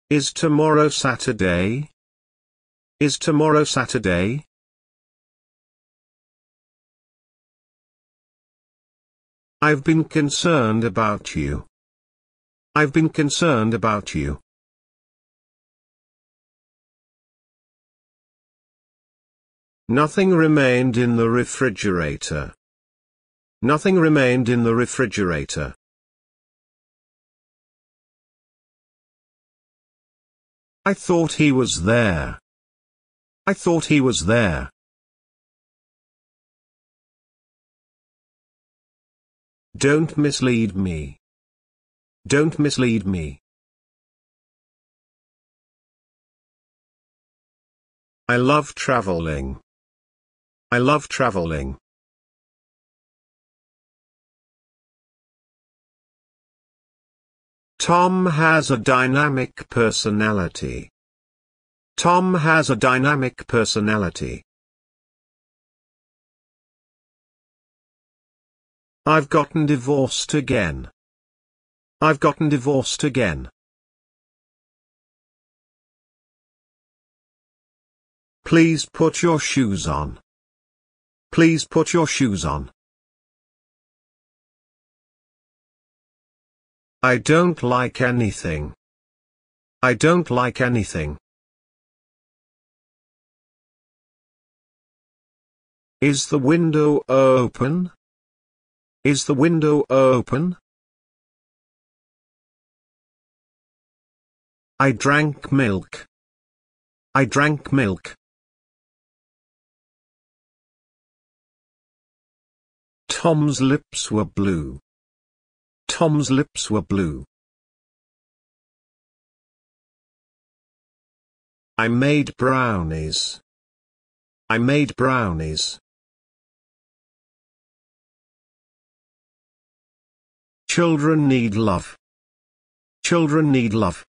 Is tomorrow Saturday? Is tomorrow Saturday? I've been concerned about you. I've been concerned about you. Nothing remained in the refrigerator. Nothing remained in the refrigerator. I thought he was there. I thought he was there. Don't mislead me. Don't mislead me. I love traveling. I love traveling. Tom has a dynamic personality. Tom has a dynamic personality. I've gotten divorced again. I've gotten divorced again. Please put your shoes on. Please put your shoes on. I don't like anything. I don't like anything. Is the window open? Is the window open? I drank milk. I drank milk. Tom's lips were blue. Tom's lips were blue. I made brownies. I made brownies. Children need love. Children need love.